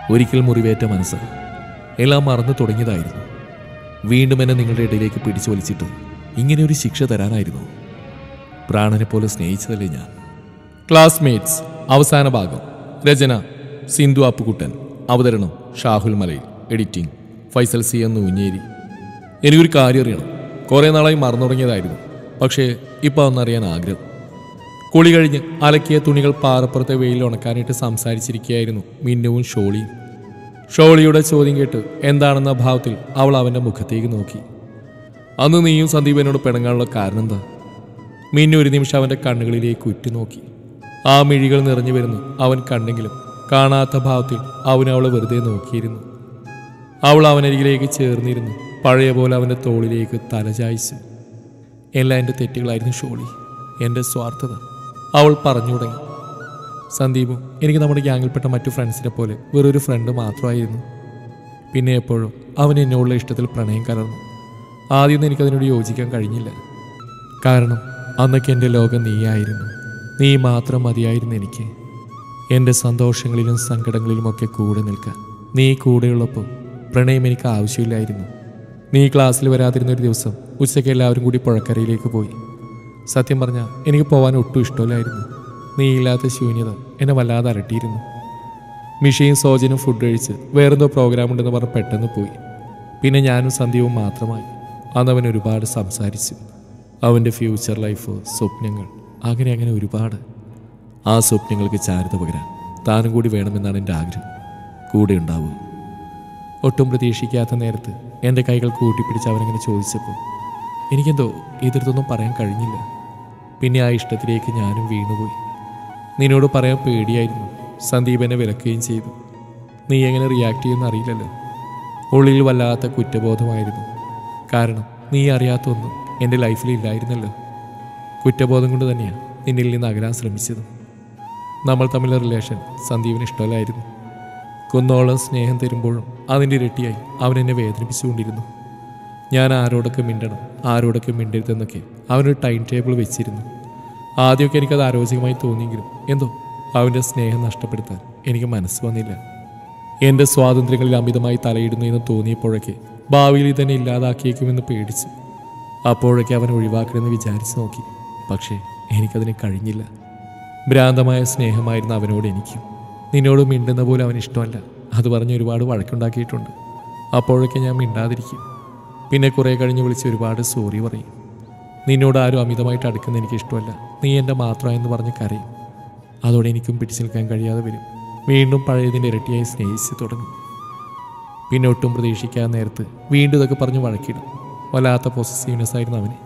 ഒരിക്കൽ മുറിവേറ്റ മനസ്സ് എല്ലാം മറന്നു തുടങ്ങിയതായിരുന്നു. വീണ്ടും എന്നെ നിങ്ങളുടെ ഇടയിലേക്ക് പിടിച്ചു വലിച്ചിട്ട് ഇങ്ങനെ ഒരു ശിക്ഷ തരാനായിരുന്നു. പ്രാണനെ പോലെ സ്നേഹിച്ചതല്ലേ ഞാൻ. ക്ലാസ്മേറ്റ്സ് അവസാന ഭാഗം. രചന സിന്ധു അപ്പുകുട്ടൻ. അവതരണം ഷാഹുൽ മലയിൽ. എഡിറ്റിംഗ് ഫൈസൽ സി എന്ന് ഊഞ്ഞേരി. എനിക്കൊരു കാര്യം അറിയണം. കുറേ നാളായി മറന്നു തുടങ്ങിയതായിരുന്നു. പക്ഷേ ഇപ്പോൾ ഒന്നറിയാൻ ആഗ്രഹം. കുളി കഴിഞ്ഞ് അലക്കിയ തുണികൾ പാറപ്പുറത്തെ വെയിൽ ഉണക്കാനായിട്ട് സംസാരിച്ചിരിക്കുകയായിരുന്നു മിന്നുവും ഷോളിയും. ഷോളിയുടെ ചോദ്യം കേട്ട് എന്താണെന്ന ഭാവത്തിൽ അവൾ അവൻ്റെ മുഖത്തേക്ക് നോക്കി. അന്ന് നീയും സന്ദീപനോട് പിണങ്ങാനുള്ള കാരണം എന്താ? മിന്നു ഒരു നിമിഷം അവൻ്റെ കണ്ണുകളിലേക്ക് ഉറ്റുനോക്കി. ആ മിഴികൾ നിറഞ്ഞു വരുന്നു അവൻ കണ്ടെങ്കിലും കാണാത്ത ഭാവത്തിൽ അവൻ അവളെ വെറുതെ നോക്കിയിരുന്നു. അവൾ അവനരികിലേക്ക് ചേർന്നിരുന്നു. പഴയ പോലെ അവൻ്റെ തോളിലേക്ക് തലചായ്ച്ചു. എല്ലാം എൻ്റെ തെറ്റുകളായിരുന്നു ഷോളി, എൻ്റെ സ്വാർത്ഥത, അവൾ പറഞ്ഞു തുടങ്ങി. സന്ദീപും എനിക്ക് നമ്മുടെ ഗ്യാങ്ങിൽപ്പെട്ട മറ്റു ഫ്രണ്ട്സിനെ പോലെ വെറൊരു ഫ്രണ്ട് മാത്രമായിരുന്നു. പിന്നെ എപ്പോഴും അവൻ എന്നോടുള്ള ഇഷ്ടത്തിൽ പ്രണയം കലർന്നു. ആദ്യമൊന്നും എനിക്കതിനോട് യോജിക്കാൻ കഴിഞ്ഞില്ല. കാരണം അന്നൊക്കെ എൻ്റെ ലോകം നീയായിരുന്നു. നീ മാത്രം മതിയായിരുന്നു എനിക്ക്. എൻ്റെ സന്തോഷങ്ങളിലും സങ്കടങ്ങളിലുമൊക്കെ കൂടെ നിൽക്കാൻ നീ കൂടെയുള്ളപ്പോൾ പ്രണയം എനിക്ക് ആവശ്യമില്ലായിരുന്നു. നീ ക്ലാസ്സിൽ വരാതിരുന്നൊരു ദിവസം ഉച്ചയ്ക്ക് എല്ലാവരും കൂടി പുഴക്കരയിലേക്ക് പോയി. സത്യം പറഞ്ഞാൽ എനിക്ക് പോകാൻ ഒട്ടും ഇഷ്ടമില്ലായിരുന്നു. നീ ഇല്ലാത്ത ശൂന്യത എന്നെ വല്ലാതെ അലട്ടിയിരുന്നു. മിഷയും സോജനും ഫുഡ് കഴിച്ച് വേറെന്തോ പ്രോഗ്രാം ഉണ്ടെന്ന് പറഞ്ഞ് പെട്ടെന്ന് പോയി. പിന്നെ ഞാനും സന്ധ്യവും മാത്രമായി. അന്നവൻ ഒരുപാട് സംസാരിച്ചു. അവൻ്റെ ഫ്യൂച്ചർ ലൈഫ്, സ്വപ്നങ്ങൾ, അങ്ങനെ ഒരുപാട്. ആ സ്വപ്നങ്ങൾക്ക് ചാരുത പകരാൻ താനും കൂടി വേണമെന്നാണ് എൻ്റെ ആഗ്രഹം. കൂടെ ഉണ്ടാവൂ. ഒട്ടും പ്രതീക്ഷിക്കാത്ത നേരത്ത് എൻ്റെ കൈകൾ കൂട്ടിപ്പിടിച്ച് അവനങ്ങനെ ചോദിച്ചപ്പോൾ എനിക്കെന്തോ എതിർത്തൊന്നും പറയാൻ കഴിഞ്ഞില്ല. പിന്നെ ആ ഇഷ്ടത്തിലേക്ക് ഞാനും വീണുപോയി. നിന്നോട് പറയാൻ പേടിയായിരുന്നു. സന്ദീപനെ വിലക്കുകയും ചെയ്തു. നീ എങ്ങനെ റിയാക്ട് ചെയ്യുമെന്ന് അറിയില്ലല്ലോ. ഉള്ളിൽ വല്ലാത്ത കുറ്റബോധമായിരുന്നു. കാരണം നീ അറിയാത്തൊന്നും എൻ്റെ ലൈഫിൽ ഇല്ലായിരുന്നല്ലോ. കുറ്റബോധം കൊണ്ട് തന്നെയാണ് നിന്നിൽ നിന്ന് അകലാൻ ശ്രമിച്ചത്. നമ്മൾ തമ്മിലുള്ള റിലേഷൻ സന്ദീപിന് ഇഷ്ടമല്ലായിരുന്നു. കുന്നോളം സ്നേഹം തരുമ്പോഴും അതിൻ്റെ ഇരട്ടിയായി അവൻ എന്നെ വേദനിപ്പിച്ചുകൊണ്ടിരുന്നു. ഞാൻ ആരോടൊക്കെ മിണ്ടണം, ആരോടൊക്കെ മിണ്ടരുതെന്നൊക്കെ അവനൊരു ടൈം ടേബിൾ വെച്ചിരുന്നു. ആദ്യമൊക്കെ എനിക്കത് ആരോചകമായി തോന്നിയെങ്കിലും എന്തോ അവൻ്റെ സ്നേഹം നഷ്ടപ്പെടുത്താൻ എനിക്ക് മനസ്സ് വന്നില്ല. എൻ്റെ സ്വാതന്ത്ര്യങ്ങളിൽ അമിതമായി തലയിടുന്നു എന്ന് തോന്നിയപ്പോഴൊക്കെ ഭാവിയിൽ ഇതന്നെ ഇല്ലാതാക്കിയേക്കുമെന്ന് പേടിച്ചു. അപ്പോഴൊക്കെ അവൻ ഒഴിവാക്കണമെന്ന് വിചാരിച്ചു നോക്കി. പക്ഷേ എനിക്കതിന് കഴിഞ്ഞില്ല. ഭ്രാന്തമായ സ്നേഹമായിരുന്നു അവനോട് എനിക്കും. നിന്നോട് മിണ്ടുന്ന പോലും അവന് ഇഷ്ടമല്ല. അത് പറഞ്ഞ് ഒരുപാട് വഴക്കുണ്ടാക്കിയിട്ടുണ്ട്. അപ്പോഴൊക്കെ ഞാൻ മിണ്ടാതിരിക്കും. പിന്നെ കുറേ കഴിഞ്ഞ് വിളിച്ച് ഒരുപാട് സോറി പറയും. നിന്നോട് ആരും അമിതമായിട്ട് അടുക്കുന്ന എനിക്കിഷ്ടമല്ല, നീ എൻ്റെ മാത്രമായെന്ന് പറഞ്ഞ് കരയും. അതോടെ എനിക്കും പിടിച്ചു നിൽക്കാൻ കഴിയാതെ വരും. വീണ്ടും പഴയതിൻ്റെ ഇരട്ടിയായി സ്നേഹിച്ച് തുടങ്ങും. പിന്നെ ഒട്ടും പ്രതീക്ഷിക്കാതെ നേരത്ത് വീണ്ടും ഇതൊക്കെ പറഞ്ഞ് വഴക്കിടും. വല്ലാത്ത പോസസീവ്നെസ് ആയിരുന്നു അവന്.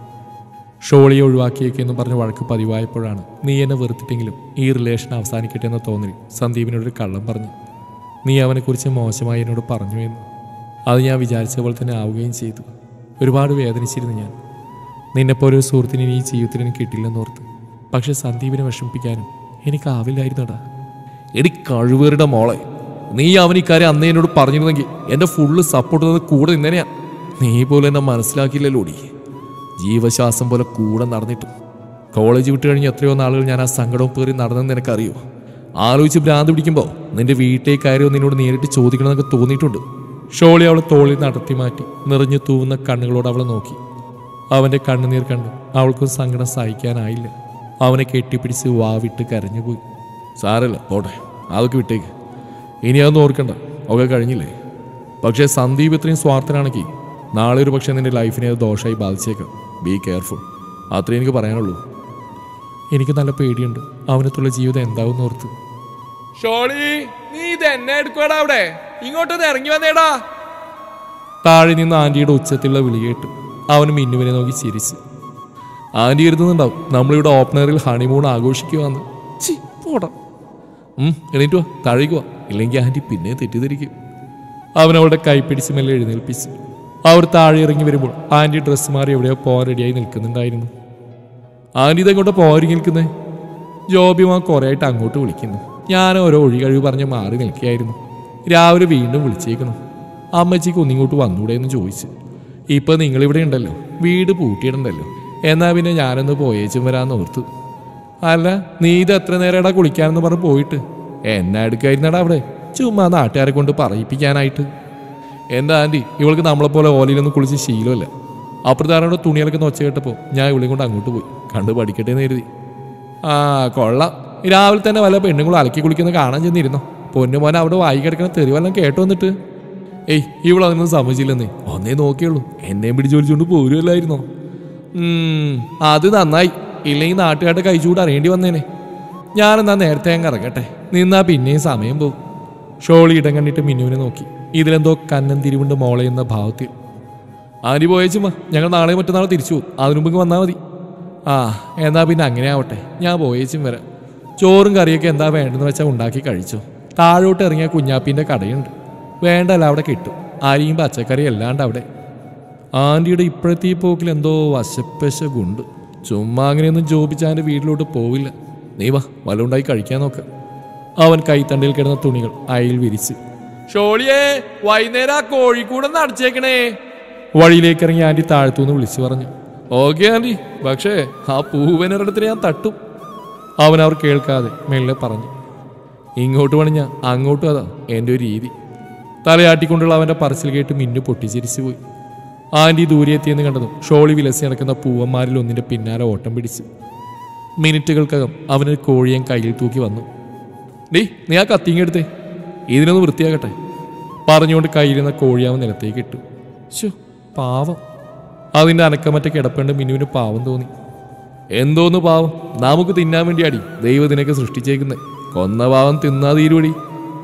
ഷോളിയെ ഒഴിവാക്കിയേക്കെന്ന് പറഞ്ഞ് വഴക്ക് പതിവായപ്പോഴാണ് നീ എന്നെ വെറുത്തിട്ടെങ്കിലും ഈ റിലേഷൻ അവസാനിക്കട്ടെ എന്ന തോന്നലിൽ സന്ദീപിനോടൊരു കള്ളം പറഞ്ഞു. നീ അവനെക്കുറിച്ച് മോശമായി എന്നോട് പറഞ്ഞു എന്ന്. അത് ഞാൻ വിചാരിച്ച പോലെ തന്നെ ആവുകയും ചെയ്തു. ഒരുപാട് വേദനിച്ചിരുന്നു ഞാൻ. നിന്നെപ്പോലെ ഒരു സുഹൃത്തിന് ഈ ജീവിതത്തിൽ എനിക്ക് കിട്ടില്ലെന്നോർത്ത്. പക്ഷെ സന്ദീപിനെ വിഷമിപ്പിക്കാനും എനിക്കാവില്ലായിരുന്നടാ. എനിക്ക് കഴിവേറിയുടെ മോളെ, നീ അവനിക്കാരെ അന്നേ എന്നോട് പറഞ്ഞിരുന്നെങ്കിൽ എൻ്റെ ഫുള്ള് സപ്പോർട്ട് തന്നത് കൂടെ നിന്നേനെയാ. നീ പോലും എന്നെ മനസ്സിലാക്കിയില്ലല്ലോടി. ജീവശ്വാസം പോലെ കൂടെ നടന്നിട്ടും കോളേജ് വിട്ട് കഴിഞ്ഞ് എത്രയോ നാളുകൾ ഞാൻ ആ സങ്കടവും പേറി നടന്നെന്ന് നിനക്കറിയോ? ആലോചിച്ച് ഭ്രാന്ത് പിടിക്കുമ്പോൾ നിന്റെ വീട്ടിലേക്ക് കയറിയോ നിന്നോട് നേരിട്ട് ചോദിക്കണമെന്നൊക്കെ തോന്നിയിട്ടുണ്ട്. ഷോളി അവളെ തോളിൽ നടത്തി മാറ്റി നിറഞ്ഞു തൂവുന്ന കണ്ണുകളോട് അവളെ നോക്കി. അവൻ്റെ കണ്ണുനീർ കണ്ട് അവൾക്കും സങ്കടം സഹിക്കാനായില്ല. അവനെ കെട്ടിപ്പിടിച്ച് വാവിട്ട് കരഞ്ഞുപോയി. സാരല്ല, പോട്ടെ, അതൊക്കെ വിട്ടേക്ക്. ഇനി അതൊന്നും ഓർക്കണ്ട, ഒക്കെ കഴിഞ്ഞില്ലേ. പക്ഷേ സന്ദീപ് ഇത്രയും സ്വാർത്ഥനാണെങ്കിൽ നാളെ ഒരു പക്ഷേ നിന്റെ ലൈഫിനെ അത് ദോഷമായി ബാധിച്ചേക്കാം. Be careful. അത്രേ എനിക്ക് പറയാനുള്ളൂ. എനിക്ക് നല്ല പേടിയുണ്ട് അവനത്തുള്ള ജീവിതം എന്താവും ഓർത്ത്. ഷോളി, നീ ഇത് എന്നെ എടുക്കടാ, അവിടെ ഇങ്ങോട്ടൊന്ന് ഇറങ്ങി വന്നേടാ. താഴെ നിന്ന് ആന്റിയുടെ ഉച്ചത്തിലുള്ള വിളി കേട്ടു. അവന് മിന്നുവിനെ നോക്കി ചിരിച്ചു. ആന്റി കരുതുന്നുണ്ടാവും നമ്മളിവിടെ ഓപ്പണറിൽ ഹണിമൂൺ ആഘോഷിക്കുവാന്ന്. പോടാ. എണീറ്റ് വാ, താഴേക്ക് വാ, ഇല്ലെങ്കിൽ ആന്റി പിന്നെ തെറ്റിദ്ധരിക്കും. അവനവളുടെ കൈപ്പിടിച്ച് മെല്ലെ എഴുന്നേൽപ്പിച്ചു. അവർ താഴെ ഇറങ്ങി വരുമ്പോൾ ആന്റി ഡ്രസ്സ് മാറി എവിടെയോ പോകാൻ റെഡിയായി നിൽക്കുന്നുണ്ടായിരുന്നു. ആന്റി ഇതെങ്ങോട്ട് പോകാൻ നിൽക്കുന്നേ? ജോബിമാ കുറേ ആയിട്ട് അങ്ങോട്ട് വിളിക്കുന്നു. ഞാൻ ഓരോ ഒഴികഴിവ് പറഞ്ഞ് മാറി നിൽക്കുകയായിരുന്നു. രാവിലെ വീണ്ടും വിളിച്ചേക്കണം. അമ്മച്ചിക്ക് ഒന്നിങ്ങോട്ട് വന്നൂടെ എന്ന് ചോദിച്ചു. ഇപ്പം നിങ്ങളിവിടെ ഉണ്ടല്ലോ, വീട് പൂട്ടിയിടണ്ടല്ലോ, എന്നാൽ പിന്നെ ഞാനൊന്ന് പോയേച്ചും വരാമെന്ന് ഓർത്തു. അല്ല, നീ ഇത് എത്ര നേരടാ കുളിക്കാനെന്ന് പറഞ്ഞ് പോയിട്ട്? എന്നെ എടുക്കായിരുന്നടാ അവിടെ. ചുമ്മാ നാട്ടുകാരെ കൊണ്ട് പറയിപ്പിക്കാനായിട്ട്. എൻ്റെ ആൻറ്റി ഇവൾക്ക് നമ്മളെപ്പോലെ ഓലയിലൊന്നും കുളിച്ച് ശീലമല്ല. അപ്പുറത്താരോട് തുണികളൊക്കെ ഒച്ച കേട്ടപ്പോൾ ഞാൻ ഇവളെയും കൊണ്ട് അങ്ങോട്ട് പോയി. കണ്ട് പഠിക്കട്ടെ എന്ന് കരുതി. ആ കൊള്ളാം. രാവിലെ തന്നെ വല്ല പെണ്ണുങ്ങളും അലക്കി കുളിക്കുന്ന കാണാൻ ചെന്നിരുന്നോ? പൊന്നുമോനെ അവിടെ വായി കിടക്കണ തെറിവെല്ലാം കേട്ടോ വന്നിട്ട്. ഏയ് ഇവളതൊന്നും സമ്മതിച്ചില്ലെന്നേ. ഒന്നേ നോക്കിയുള്ളൂ, എന്നെയും പിടിച്ച് വിളിച്ചുകൊണ്ട് പോരുമല്ലായിരുന്നോ? അത് നന്നായി. ഇല്ലെങ്കിൽ നാട്ടുകാരുടെ കഴിച്ചുകൂടെ അറിയേണ്ടി വന്നേനെ. ഞാനെന്നാ നേരത്തെ അങ്ങ് ഇറങ്ങട്ടെ, നിന്നാ പിന്നെയും സമയം പോകും. ഷോളി ഇടം കണ്ടിട്ട് മിന്നുവിനെ നോക്കി. ഇതിലെന്തോ കന്നൻ തിരിവുണ്ട് മോളെ എന്ന ഭാവത്തിൽ. ആൻറ്റി പോയേച്ചുമ്മ, ഞങ്ങൾ നാളെ മറ്റന്നാൾ തിരിച്ചു പോകും. അതിനു മുമ്പ് വന്നാൽ മതി. ആ എന്നാ പിന്നെ അങ്ങനെ ആവട്ടെ, ഞാൻ പോയേച്ചും വരാം. ചോറും കറിയൊക്കെ എന്താ വേണ്ടെന്ന് വെച്ചാൽ ഉണ്ടാക്കി കഴിച്ചോ. താഴോട്ട് ഇറങ്ങിയ കുഞ്ഞാപ്പിൻ്റെ കടയുണ്ട്. വേണ്ടല്ല, അവിടെ കിട്ടും. അരിയും പച്ചക്കറി അല്ലാണ്ട് അവിടെ. ആൻറ്റിയുടെ ഇപ്പോഴത്തെ ഈ പോക്കിൽ എന്തോ വശപ്പശകുണ്ട്. ചുമ്മാ അങ്ങനെയൊന്നും ജോബിച്ചാൻ്റെ വീട്ടിലോട്ട് പോവില്ല. നീ വാ, വല്ലതുണ്ടായി കഴിക്കാൻ നോക്ക്. അവൻ കൈത്തണ്ടിൽ കിടന്ന തുണികൾ അയയിൽ വിരിച്ച്. ഷോളിയേ, വൈകുന്നേരം ആ കോഴിക്കൂടൊന്ന് അടച്ചേക്കണേ. വഴിയിലേക്ക് ഇറങ്ങി ആൻറ്റി താഴ്ത്തുനിന്ന് വിളിച്ചു പറഞ്ഞു. ഓക്കെ ആൻറ്റി, പക്ഷേ ആ പൂവനൊരിടത്തിന് ഞാൻ തട്ടും. അവൻ അവർ കേൾക്കാതെ മെല്ലെ പറഞ്ഞു. ഇങ്ങോട്ട് പണിഞ്ഞ അങ്ങോട്ടും അതാ എൻ്റെ ഒരു രീതി. തലയാട്ടിക്കൊണ്ടുള്ള അവൻ്റെ പറച്ചിൽ കേട്ട് മിന്നു പൊട്ടിച്ചിരിച്ചു പോയി. ആൻറ്റി ദൂരെ എത്തിയെന്ന് കണ്ടതും ഷോളി വിലസി നടക്കുന്ന പൂവന്മാരിൽ ഒന്നിൻ്റെ പിന്നാലെ ഓട്ടം പിടിച്ച്. മിനിറ്റുകൾക്കകം അവനൊരു കോഴിയും കയ്യിൽ തൂക്കി വന്നു. ഡീ, നീ ആ കത്തിങ്ങെടുത്തേ, ഇതിനൊന്ന് വൃത്തിയാകട്ടെ പറഞ്ഞുകൊണ്ട് കയ്യിലിരുന്ന കോഴി അവൻ നിലത്തേക്ക് ഇട്ടു. ശോ, പാവം. അതിൻ്റെ അനക്കമറ്റ കിടപ്പേണ്ട മിന്നുവിന് പാവം തോന്നി. എന്തോന്ന് പാവം? നമുക്ക് തിന്നാൻ വേണ്ടിയാടി ദൈവത്തിനൊക്കെ സൃഷ്ടിച്ചേക്കുന്നത്. കൊന്ന പാവം തിന്നാ തീരുവടി.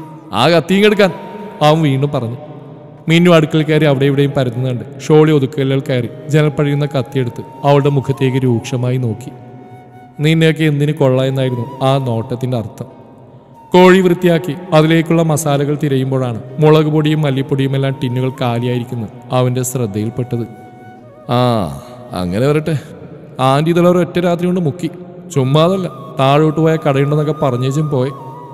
ആ കത്തിങ്ങെടുക്കാൻ അവൻ വീണ്ടും പറഞ്ഞു. മിന്നു അടുക്കള കയറി അവിടെ ഇവിടെയും പരത്തുന്നുണ്ട്. ഷോളി ഒതുക്കലുകൾ കയറി ജനൽപ്പഴിയുന്ന കത്തിയെടുത്ത് അവളുടെ മുഖത്തേക്ക് രൂക്ഷമായി നോക്കി. നിന്നെയൊക്കെ എന്തിനു കൊള്ളാമെന്നായിരുന്നു ആ നോട്ടത്തിൻ്റെ അർത്ഥം. കോഴി വൃത്തിയാക്കി അതിലേക്കുള്ള മസാലകൾ തിരയുമ്പോഴാണ് മുളക് പൊടിയും മല്ലിപ്പൊടിയും എല്ലാം ടിന്നുകൾ കാലിയായിരിക്കുന്നത് അവൻ്റെ ശ്രദ്ധയിൽപ്പെട്ടത്. ആ അങ്ങനെ വരട്ടെ. ആൻറ്റി ഇതുള്ള ഒറ്റ രാത്രി കൊണ്ട് മുക്കി. ചുമ്മാതല്ല, താഴോട്ട് പോയ കടയുണ്ടെന്നൊക്കെ പറഞ്ഞേച്ചും പോയെ.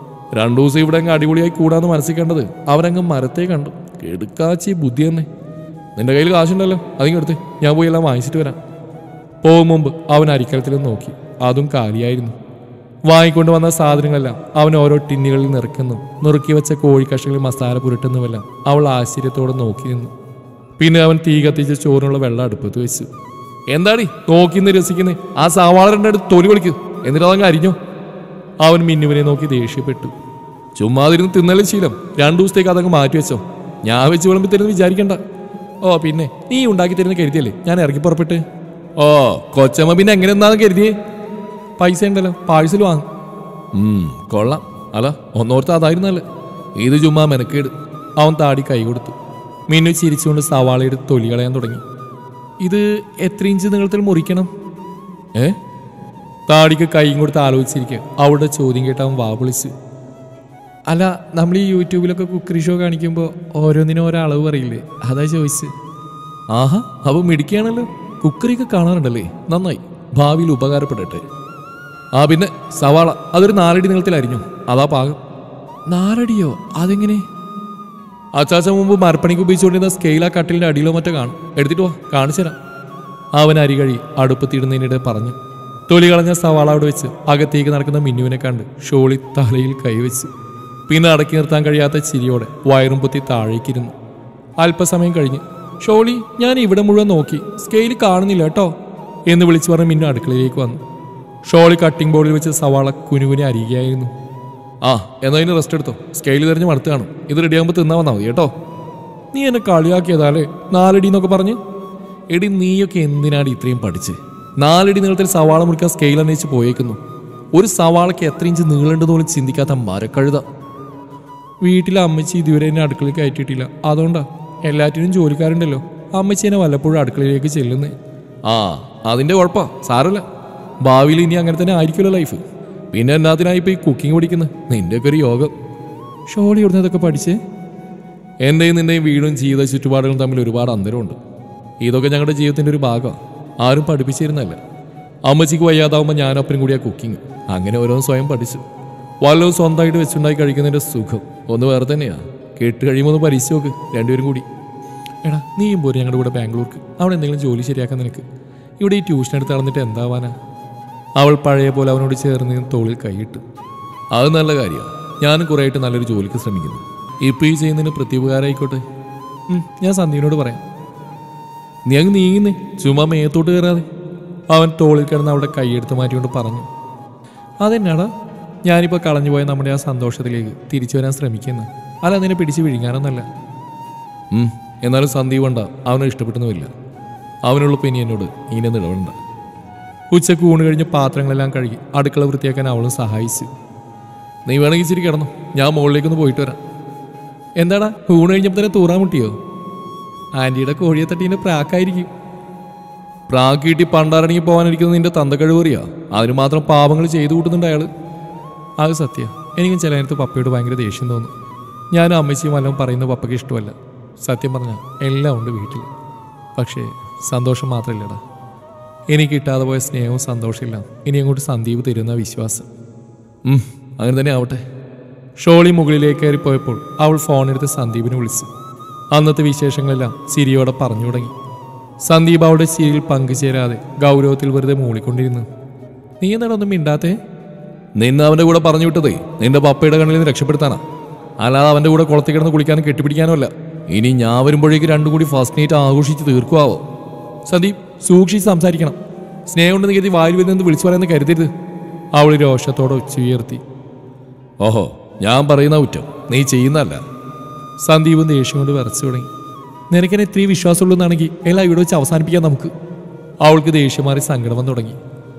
2 ദിവസം ഇവിടെ അങ്ങ് അടിപൊളിയായി കൂടാന്ന് മനസ്സിക്കേണ്ടത് അവരങ്ങ് മരത്തെ കണ്ടു. കെടുക്കാച്ചി ബുദ്ധി തന്നെ. നിന്റെ കയ്യിൽ കാശുണ്ടല്ലോ, അതിങ്ങെടുത്ത് ഞാൻ പോയി എല്ലാം വാങ്ങിച്ചിട്ട് വരാം. പോകും മുമ്പ് അവൻ അരിക്കലത്തിൽ നോക്കി. അതും കാലിയായിരുന്നു. വാങ്ങിക്കൊണ്ട് വന്ന സാധനങ്ങളെല്ലാം അവൻ ഓരോ ടിന്നുകളിൽ നിറയ്ക്കുന്നു. നുറുക്കി വെച്ച കോഴിക്കഷ്ണങ്ങളിൽ മസാല പുരട്ടുന്നുമെല്ലാം അവൾ ആശ്ചര്യത്തോടെ നോക്കി നിന്നു. പിന്നെ അവൻ തീ കത്തിച്ച് ചോറിനുള്ള വെള്ളം അടുപ്പത്ത് വെച്ചു. എന്താടി നോക്കിന്ന് രസിക്കുന്നേ? ആ സവാള 2 അടുത്ത് തൊലി പൊളിക്കും, എന്നിട്ട് അതങ്ങ് അരിഞ്ഞോ. അവൻ മിന്നുവിനെ നോക്കി ദേഷ്യപ്പെട്ടു. ചുമ്മാതിരുന്ന് തിന്നലും ശീലം, 2 ദിവസത്തേക്ക് അതങ്ങ് മാറ്റി വെച്ചോ. ഞാൻ വെച്ച് വിളമ്പി തരുന്ന വിചാരിക്കണ്ട. ഓ പിന്നെ നീ ഉണ്ടാക്കി തരുന്ന കരുതിയല്ലേ ഞാൻ ഇറക്കി പുറപ്പെട്ട്. ഓ കൊച്ചമ്മ പിന്നെ എങ്ങനെ എന്താന്ന് കരുതിയേ? പൈസ ഉണ്ടല്ലോ, പാഴ്സൽ വാങ്ങും. കൊള്ളാം. അല്ല ഒന്നോർത്ത് അതായിരുന്നല്ലേ. ഇത് ചുമ്മാ മെനക്കേട്. അവൻ താടി കൈ കൊടുത്തു. മിന്നു ചിരിച്ചുകൊണ്ട് സവാളയെടുത്ത് തൊലി കളയാൻ തുടങ്ങി. ഇത് എത്ര ഇഞ്ച് നീളത്തിൽ മുറിക്കണം? താടിക്ക് കൈയും കൊടുത്ത് ആലോചിച്ചിരിക്കുക. അവളുടെ ചോദ്യം കേട്ട് അവൻ വാവിളിച്ചു. അല്ല, നമ്മൾ ഈ യൂട്യൂബിലൊക്കെ കുക്കറി ഷോ കാണിക്കുമ്പോൾ ഓരോന്നിനും ഓരോ അളവ് പറയില്ലേ, അതാ ചോദിച്ചു. ആഹാ, അപ്പോൾ മിടിക്കുകയാണല്ലോ. കുക്കറിയൊക്കെ കാണാറുണ്ടല്ലേ, നന്നായി. ഭാവിയിൽ ഉപകാരപ്പെടട്ടെ. ആ പിന്നെ സവാള അതൊരു 4 അടി നീളത്തിലരിഞ്ഞു, അതാ പാകം. 4 അടിയോ? അതെങ്ങനെ? അച്ചാച്ച മുമ്പ് മരപ്പണിക്ക് ഉപയോഗിച്ചുകൊണ്ടിരുന്ന സ്കെയിൽ ആ കട്ടിലിൻ്റെ അടിയിലോ മറ്റോ കാണും. എടുത്തിട്ട് വാ, കാണിച്ചു തരാം. അവൻ അരി കഴി അടുപ്പത്തിടുന്നതിനിടെ പറഞ്ഞു. തൊലി കളഞ്ഞ സവാള അവിടെ വെച്ച് അകത്തേക്ക് നടക്കുന്ന മിന്നുവിനെ കണ്ട് ഷോളി തലയിൽ കൈവച്ച്. പിന്നെ അടക്കി നിർത്താൻ കഴിയാത്ത ചിരിയോടെ വയറും പൊത്തി താഴേക്കിരുന്നു. അല്പസമയം കഴിഞ്ഞ് ഷോളി, ഞാൻ ഇവിടെ മുഴുവൻ നോക്കി, സ്കെയിൽ കാണുന്നില്ല കേട്ടോ എന്ന് വിളിച്ചു പറഞ്ഞ് മിന്നു അടുക്കളയിലേക്ക് വന്നു. ഷോളി കട്ടിംഗ് ബോർഡിൽ വെച്ച് സവാള കുനുകുനെ അരികയായിരുന്നു. ആ എന്നാൽ ഇതിന് റെസ്റ്റ് എടുത്തോ, സ്കെയിൽ തെരഞ്ഞ് മടുത്ത് കാണും. ഇത് റെഡിയാകുമ്പോൾ തിന്നാൻ വന്നാൽ മതി കേട്ടോ. നീ എന്നെ കളിയാക്കിയതാലേ 4 അടി എന്നൊക്കെ പറഞ്ഞ്. എടി നീയൊക്കെ എന്തിനാണ് ഇത്രയും പഠിച്ച്? 4 അടി നീളത്തിൽ സവാള മുറിക്കാൻ സ്കെയിൽ അന്വേഷിച്ച് പോയേക്കുന്നു. ഒരു സവാളയ്ക്ക് എത്ര ഇഞ്ച് നീളേണ്ടത് പോലും ചിന്തിക്കാത്ത മരക്കഴുത. വീട്ടിലെ അമ്മച്ചി ഇതുവരെ എന്നെ അടുക്കളയിൽ കയറ്റിയിട്ടില്ല. അതുകൊണ്ടാ. എല്ലാറ്റിനും ജോലിക്കാരുണ്ടല്ലോ. അമ്മച്ചി എന്നെ വല്ലപ്പോഴും അടുക്കളയിലേക്ക് ചെല്ലുന്നേ. ആ അതിൻ്റെ കുഴപ്പമാണ്, സാരമില്ല. ഭാവിയിൽ ഇനി അങ്ങനെ തന്നെ ആയിരിക്കുമല്ലോ ലൈഫ്. പിന്നെ എന്നാത്തിനായിപ്പോൾ ഈ കുക്കിംഗ് പഠിക്കുന്നത്? നിൻ്റെയൊക്കെ ഒരു യോഗം. ഷോളി ഇവിടുന്ന് ഇതൊക്കെ പഠിച്ചേ? എൻ്റെയും നിൻ്റെയും വീടും ജീവിത ചുറ്റുപാടുകളും തമ്മിൽ ഒരുപാട് അന്തരമുണ്ട്. ഇതൊക്കെ ഞങ്ങളുടെ ജീവിതത്തിൻ്റെ ഒരു ഭാഗമാണ്. ആരും പഠിപ്പിച്ചിരുന്നല്ല. അമ്മച്ചിക്ക് വയ്യാതാവുമ്പോൾ ഞാനപ്പനും കൂടിയാ കുക്കിങ്. അങ്ങനെ ഓരോന്ന് സ്വയം പഠിച്ചു. വല്ലതും സ്വന്തമായിട്ട് വെച്ചുണ്ടാക്കി കഴിക്കുന്നതിൻ്റെ സുഖം ഒന്ന് വേറെ തന്നെയാണ്. കേട്ട് കഴിയുമ്പോൾ ഒന്ന് പരീക്ഷിച്ച് നോക്ക്, 2 പേരും കൂടി. എടാ നീയും പോരും ഞങ്ങളുടെ കൂടെ ബാംഗ്ലൂർക്ക്. അവിടെ എന്തെങ്കിലും ജോലി ശരിയാക്കാൻ നിനക്ക്. ഇവിടെ ഈ ട്യൂഷൻ എടുത്ത് നടന്നിട്ട് എന്താവാനാ? അവൾ പഴയ പോലെ അവനോട് ചേർന്ന് തോളിൽ കൈയിട്ടു. അത് നല്ല കാര്യമാണ്. ഞാനും കുറേ ആയിട്ട് നല്ലൊരു ജോലിക്ക് ശ്രമിക്കുന്നു. ഇപ്പോൾ ഈ ചെയ്യുന്നതിന് പ്രത്യുപകാരമായിക്കോട്ടെ. ഞാൻ സന്ധ്യയോട് പറയാം. നീ അങ്ങ് നീങ്ങുന്നേ, ചുമ്മാ മേത്തോട്ട് കയറാതെ. അവൻ തോളിൽ കിടന്ന് അവിടെ കൈയെടുത്ത് മാറ്റിക്കൊണ്ട് പറഞ്ഞു. അതെന്നാടാ, ഞാനിപ്പോൾ കളഞ്ഞുപോയ നമ്മുടെ ആ സന്തോഷത്തിലേക്ക് തിരിച്ചു വരാൻ ശ്രമിക്കുന്നു. അല്ല, നിന്നെ പിടിച്ച് വിഴുങ്ങാനൊന്നല്ല. എന്നാലും സന്ദീപ് വേണ്ട, അവനെ ഇഷ്ടപ്പെടുന്നുമില്ല. അവനുള്ളപ്പോൾ ഇനി എന്നോട് ഇങ്ങനെ നിലവണ്ട. ഉച്ചക്ക് ഊണ് കഴിഞ്ഞ് പാത്രങ്ങളെല്ലാം കഴുകി അടുക്കള വൃത്തിയാക്കാൻ അവളും സഹായിച്ചു. നീ വേണമെങ്കിൽ ഇച്ചിരി കിടന്നു, ഞാൻ മുകളിലേക്കൊന്ന് പോയിട്ട് വരാം. എന്താടാ, ഊണ് കഴിഞ്ഞപ്പോൾ തന്നെ തൂറാൻ മുട്ടിയോ? ആൻറ്റിയുടെ കോഴിയെ തട്ടീൻ്റെ പ്രാക്കായിരിക്കും. പ്രാക്ക് കിട്ടി പണ്ടാരടങ്ങി പോകാനിരിക്കുന്നത് നിന്റെ തന്തക്കഴിവറിയാ. അതിന് മാത്രം പാപങ്ങൾ ചെയ്തു കൂട്ടുന്നുണ്ട് അയാൾ. അത് സത്യം. എനിക്കും ചില നേരത്ത് പപ്പയോട് ഭയങ്കര ദേഷ്യം തോന്നും. ഞാനും അമ്മച്ചിയും വല്ലതും പറയുന്നത് പപ്പയ്ക്ക് ഇഷ്ടമല്ല. സത്യം പറഞ്ഞാൽ എല്ലാം ഉണ്ട് വീട്ടിൽ. പക്ഷേ സന്തോഷം മാത്രമില്ലടാ. എനിക്ക് കിട്ടാതെ പോയ സ്നേഹവും സന്തോഷമില്ല ഇനി അങ്ങോട്ട് സന്ദീപ് തരുന്ന വിശ്വാസം. അങ്ങനെ തന്നെ ആവട്ടെ. ഷോളി മുകളിലേക്ക് കയറിപ്പോയപ്പോൾ അവൾ ഫോണെടുത്ത് സന്ദീപിനെ വിളിച്ചു. അന്നത്തെ വിശേഷങ്ങളെല്ലാം ചിരിയോടെ പറഞ്ഞു തുടങ്ങി. സന്ദീപ് അവളുടെ ചിരിയിൽ പങ്കുചേരാതെ ഗൗരവത്തിൽ വെറുതെ മൂളിക്കൊണ്ടിരുന്നു. നീ എന്നാടൊന്നും മിണ്ടാത്തേ? നിന്നെ അവൻ്റെ കൂടെ പറഞ്ഞു വിട്ടതേ നിന്റെ പപ്പയുടെ കണ്ണിൽ നിന്ന് രക്ഷപ്പെടുത്താനാ, അല്ലാതെ അവൻ്റെ കൂടെ കുളത്തിൽ കിടന്ന് കുളിക്കാനും കെട്ടിപ്പിടിക്കാനോ അല്ല. ഇനി ഞാൻ വരുമ്പോഴേക്ക് രണ്ടും കൂടി ഫസ്റ്റ് നൈറ്റ് ആഘോഷിച്ച് തീർക്കുവാവോ? സന്ദീപ്, സൂക്ഷിച്ച് സംസാരിക്കണം. സ്നേഹം ഉണ്ടെന്ന് കരുതി വായിൽ വരുന്നത് വിളിച്ചു പറയാമെന്ന് കരുതരുത്. അവൾ രോഷത്തോടെ ഉച്ചയുയർത്തി. ഓഹോ, ഞാൻ പറയുന്ന കുറ്റം നീ ചെയ്യുന്നതല്ല. സന്ദീപും ദേഷ്യം കൊണ്ട് വിറച്ചു തുടങ്ങി. നിനക്കെന്നെ ഇത്രയും വിശ്വാസമുള്ളൂ എന്നാണെങ്കിൽ എല്ലാം ഇവിടെ വെച്ച് അവസാനിപ്പിക്കാം നമുക്ക്. അവൾക്ക് ദേഷ്യം മാറി സങ്കടം തുടങ്ങി.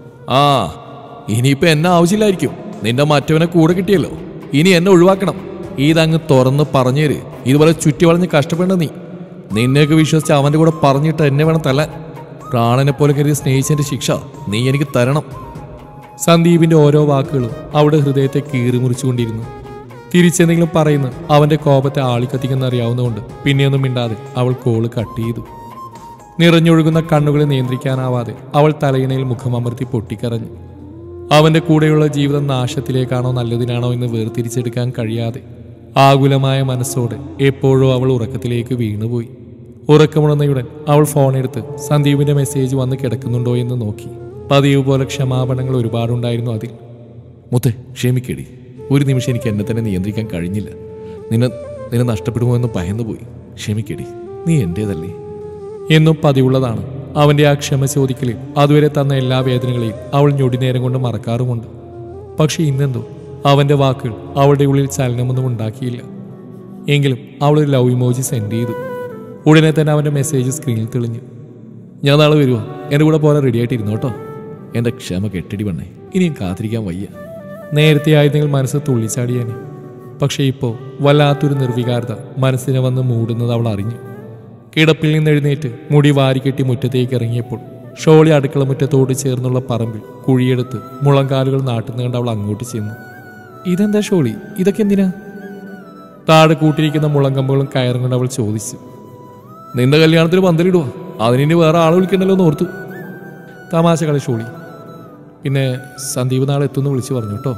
ഇനിയിപ്പോൾ എന്നെ ആവശ്യമില്ലായിരിക്കും. നിന്റെ മറ്റവനെ കൂടെ കിട്ടിയല്ലോ, ഇനി എന്നെ ഒഴിവാക്കണം. ഇതങ്ങ് തുറന്ന് പറഞ്ഞേര്. ഇതുപോലെ ചുറ്റി വളഞ്ഞ് കഷ്ടപ്പെടേണ്ട നീ. നിന്നെയൊക്കെ വിശ്വസിച്ച് അവൻ്റെ കൂടെ പറഞ്ഞിട്ട് എന്നെ വേണം തല്ലാൻ. പ്രാണനെ പോലെ കരുതി സ്നേഹിച്ചതിൻ്റെ ശിക്ഷ നീ എനിക്ക് തരണം. സന്ദീപിൻ്റെ ഓരോ വാക്കുകളും അവിടെ ഹൃദയത്തെ കീറിമുറിച്ചുകൊണ്ടിരുന്നു. തിരിച്ചെന്തെങ്കിലും പറയുന്നു അവൻ്റെ കോപത്തെ ആളിക്കത്തിക്കുന്ന അറിയാവുന്നതുകൊണ്ട് പിന്നെയൊന്നും മിണ്ടാതെ അവൾ കോള് കട്ട് ചെയ്തു. നിറഞ്ഞൊഴുകുന്ന കണ്ണുകളെ നിയന്ത്രിക്കാനാവാതെ അവൾ തലയിണയിൽ മുഖമമർത്തി പൊട്ടിക്കരഞ്ഞു. അവൻ്റെ കൂടെയുള്ള ജീവിതം നാശത്തിലേക്കാണോ നല്ലതിനാണോ എന്ന് വേർതിരിച്ചെടുക്കാൻ കഴിയാതെ ആകുലമായ മനസ്സോടെ എപ്പോഴോ അവൾ ഉറക്കത്തിലേക്ക് വീണുപോയി. ഉറക്കമുണർന്നയുടൻ അവൾ ഫോണെടുത്ത് സന്ദീപിൻ്റെ മെസ്സേജ് വന്ന് കിടക്കുന്നുണ്ടോ എന്ന് നോക്കി. പതിവ് പോലെ ക്ഷമാപണങ്ങൾ ഒരുപാടുണ്ടായിരുന്നു അതിൽ. മുത്തേ, ക്ഷമിക്കടി. ഒരു നിമിഷം എനിക്ക് എന്നെ തന്നെ നിയന്ത്രിക്കാൻ കഴിഞ്ഞില്ല. നിന്നെ നഷ്ടപ്പെടുമോ എന്ന് ഭയന്നുപോയി. ക്ഷമിക്കടി, നീ എൻ്റേതല്ലേ എന്നും പതിവുള്ളതാണ്. അവൻ്റെ ആ ക്ഷമ ചോദിക്കലിൽ അതുവരെ തന്ന എല്ലാ വേദനകളെയും അവൾ ഞൊടിനേരം കൊണ്ട് മറക്കാറുമുണ്ട്. പക്ഷെ ഇന്നെന്തോ അവൻ്റെ വാക്കുകൾ അവളുടെ ഉള്ളിൽ ചലനമൊന്നും ഉണ്ടാക്കിയില്ല. എങ്കിലും അവളൊരു ലവ് ഇമോജി സെൻഡ് ചെയ്തു. ഉടനെ തന്നെ അവൻ്റെ മെസ്സേജ് സ്ക്രീനിൽ തെളിഞ്ഞു. ഞാൻ നാളെ വരുവാ, എൻ്റെ കൂടെ പോലെ റെഡി ആയിട്ടിരുന്നു കേട്ടോ. എൻ്റെ ക്ഷമ കെട്ടടി പെണ്ണേ, ഇനിയും കാത്തിരിക്കാൻ വയ്യ. നേരത്തെ ആയിരുന്നെങ്കിൽ മനസ്സ് തുള്ളിച്ചാടിയാനെ. പക്ഷേ ഇപ്പോൾ വല്ലാത്തൊരു നിർവികാരത മനസ്സിനെ വന്ന് മൂടുന്നത് അവൾ അറിഞ്ഞു. കിടപ്പിൽ നിന്ന് എഴുന്നേറ്റ് മുടി വാരിക്കെട്ടി മുറ്റത്തേക്ക് ഇറങ്ങിയപ്പോൾ ഷോളി അടുക്കള മുറ്റത്തോട് ചേർന്നുള്ള പറമ്പിൽ കുഴിയെടുത്ത് മുളങ്കാലുകൾ നാട്ടുന്ന കണ്ട് അവൾ അങ്ങോട്ട് ചെന്നു. ഇതെന്താ ഷോളി, ഇതൊക്കെ എന്തിനാ? താഴെ കൂട്ടിരിക്കുന്ന മുളങ്കമ്പുകളും കയറും കൊണ്ട് അവൾ ചോദിച്ചു. നിന്റെ കല്യാണത്തിന് പന്തലിടുക, അതിനി വേറെ ആൾ വിളിക്കണ്ടല്ലോ എന്ന് ഓർത്തു. തമാശ കളി ഷോളി. പിന്നെ സന്ദീപ് നാളെ എത്തുമെന്ന് വിളിച്ചു പറഞ്ഞു കേട്ടോ.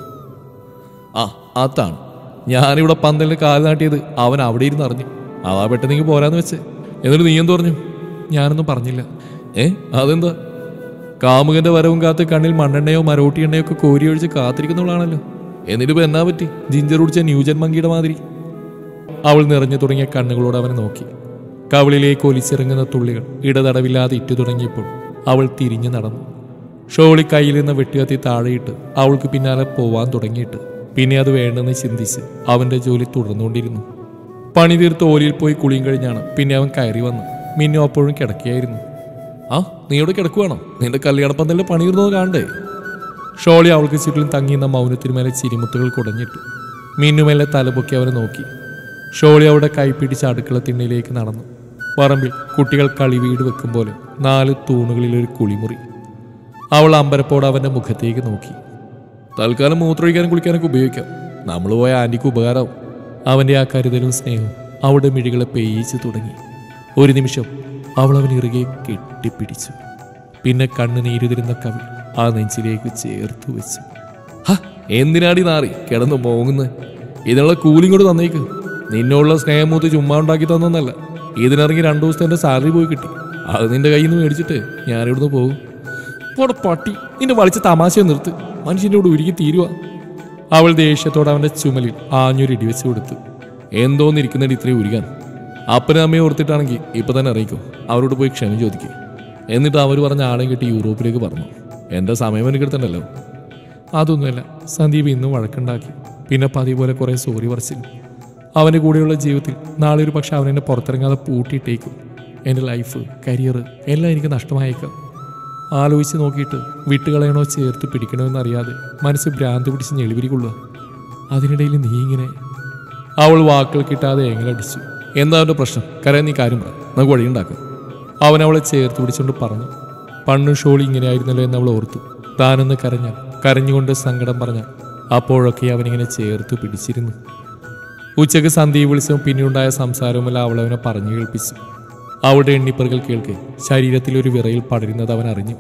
അതാണ് ഞാനിവിടെ പന്തലിന് കാല് നാട്ടിയത് അവൻ അവിടെ ഇരുന്ന് അറിഞ്ഞു. അതാ പെട്ടെന്നെങ്കിൽ പോരാന്ന് വെച്ച്. എന്നിട്ട് നീ എന്ത് പറഞ്ഞു? ഞാനൊന്നും പറഞ്ഞില്ല. അതെന്താ? കാമുകന്റെ വരവും കാത്ത് കണ്ണിൽ മണ്ണെണ്ണയോ മരോട്ടി എണ്ണയോ ഒക്കെ കോരി ഒഴിച്ച് കാത്തിരിക്കുന്നവളാണല്ലോ. എന്നിട്ടിപ്പോൾ എന്നാ പറ്റി? ജിഞ്ചർ കുടിച്ച ന്യൂജൻ മങ്കിയുടെ മാതിരി. അവൾ നിറഞ്ഞു തുടങ്ങിയ കണ്ണുകളോട് അവനെ നോക്കി. കവിളിലേക്ക് ഒലിച്ചിറങ്ങുന്ന തുള്ളികൾ ഇടതടവില്ലാതെ ഇറ്റു തുടങ്ങിയപ്പോൾ അവൾ തിരിഞ്ഞു നടന്നു. ഷോളി കയ്യിൽ നിന്ന് വെട്ടുകത്തി താഴെയിട്ട് അവൾക്ക് പിന്നാലെ പോവാൻ തുടങ്ങിയിട്ട് പിന്നെ അത് വേണ്ടെന്ന് ചിന്തിച്ച് അവൻ്റെ ജോലി തുടർന്നുകൊണ്ടിരുന്നു. പണി തീർത്ത് ഓലിയിൽ പോയി കുളിയും കഴിഞ്ഞാണ് പിന്നെ അവൻ കയറി വന്നു. മിന്നു അപ്പോഴും കിടക്കുകയായിരുന്നു. നീ ഇവിടെ കിടക്കുവാണോ? നിന്റെ കല്യാണപ്പന്തലിന്റെ പണി തീർന്നത് കാണണ്ടേ? ഷോളി അവൾക്ക് ചുറ്റിലും തങ്ങിയുന്ന മൗനത്തിനു മേലെ ചിരിമുത്തുകൾ കുടഞ്ഞിട്ടു. മിന്നുമേലെ തലപൊക്കി അവനെ നോക്കി. ഷോളി അവിടെ കൈപ്പിടിച്ച് അടുക്കള തിണ്ണയിലേക്ക് നടന്നു. പറമ്പിൽ കുട്ടികൾ കളി വീട് വെക്കും പോലെ 4 തൂണുകളിലൊരു കുളിമുറി. അവൾ അമ്പരപ്പോടെ അവൻ്റെ മുഖത്തേക്ക് നോക്കി. തൽക്കാലം മൂത്രമൊഴിക്കാനും കുളിക്കാനൊക്കെ ഉപയോഗിക്കാം. നമ്മൾ പോയ ആൻറ്റിക്ക് ഉപകാരമാവും. അവൻ്റെ ആ കരുതലും സ്നേഹവും അവളുടെ മിഴികളെ പെയ്യിച്ച് തുടങ്ങി. ഒരു നിമിഷം അവൾ അവൻ ഇറുകെ കെട്ടിപ്പിടിച്ചു. പിന്നെ കണ്ണുനീരുതിരുന്ന കവിൾ ആ നെഞ്ചിലേക്ക് ചേർത്തു വെച്ചു. എന്തിനാടി നാറി കിടന്ന് പോകുന്നത്? ഇതിനുള്ള കൂലിയും കൂടെ തന്നേക്ക്. നിന്നോടുള്ള സ്നേഹം മൂത്ത് ചുമ്മാ ഉണ്ടാക്കി തന്നൊന്നല്ല. ഇതിനിറങ്ങി 2 ദിവസത്തെ എൻ്റെ സാലറി പോയി കിട്ടി. അത് നിന്റെ കയ്യിൽ നിന്ന് മേടിച്ചിട്ട് ഞാനിവിടുന്ന് പോകും. പോടെ പട്ടി, നിന്റെ വളിച്ച തമാശ നിർത്ത്. മനുഷ്യൻ്റെ കൂടെ ഉരുകി തീരുവാ. അവൾ ദേഷ്യത്തോടെ അവൻ്റെ ചുമലിൽ ആഞ്ഞൊരു ഇടിവെച്ച് കൊടുത്തു. എന്തോന്നിരിക്കുന്നിട്ട് ഇത്രയും ഉരുകാൻ? അപ്പനും അമ്മയെ ഓർത്തിട്ടാണെങ്കിൽ ഇപ്പം തന്നെ അറിയിക്കും. അവരോട് പോയി ക്ഷമ ചോദിക്കുക. എന്നിട്ട് അവർ പറഞ്ഞ ആളെയും കിട്ടി യൂറോപ്പിലേക്ക് പറഞ്ഞു. എൻ്റെ സമയം എനിക്കെടുത്തണ്ടല്ലോ. അതൊന്നുമല്ല. സന്ദീപ് ഇന്നും വഴക്കുണ്ടാക്കി. പിന്നെ പതിവ് പോലെ കുറേ സോറി പറച്ചിൽ. അവൻ്റെ കൂടെയുള്ള ജീവിതത്തിൽ നാളെ ഒരു പക്ഷെ അവനെന്നെ പുറത്തിറങ്ങാതെ പൂട്ടിയിട്ടേക്കും. എൻ്റെ ലൈഫ്, കരിയർ എല്ലാം എനിക്ക് നഷ്ടമായേക്കാം. ആലോചിച്ച് നോക്കിയിട്ട് വിട്ടുകളയണോ ചേർത്ത് പിടിക്കണോ എന്നറിയാതെ മനസ്സ് ഭ്രാന്ത് പിടിച്ച് ഞെളിവിരികൊള്ളുക. അതിനിടയിൽ നീ ഇങ്ങനെ. അവൾ വാക്കുകൾ കിട്ടാതെ എങ്ങനടിച്ചു. എന്താ അവൻ്റെ പ്രശ്നം? കരയാൻ നീ കാര്യം പറ, നമുക്ക് വഴിയുണ്ടാക്കാം. അവൻ അവളെ ചേർത്ത് പിടിച്ചുകൊണ്ട് പറഞ്ഞു. പണ്ണും ഷോളി ഇങ്ങനെയായിരുന്നല്ലോ എന്ന് അവൾ ഓർത്തു. താനൊന്ന് കരഞ്ഞാൽ, കരഞ്ഞുകൊണ്ട് സങ്കടം പറഞ്ഞാൽ അപ്പോഴൊക്കെ അവനിങ്ങനെ ചേർത്ത് പിടിച്ചിരുന്നു. ഉച്ചയ്ക്ക് സന്ധ്യയെ വിളിച്ചതും പിന്നീടുണ്ടായ സംസാരവുമല്ല അവളവനെ പറഞ്ഞു കേൾപ്പിച്ചു. അവളുടെ എണ്ണിപ്പറുകൾ കേൾക്കെ ശരീരത്തിലൊരു വിറയിൽ പടരുന്നത് അവൻ അറിഞ്ഞു.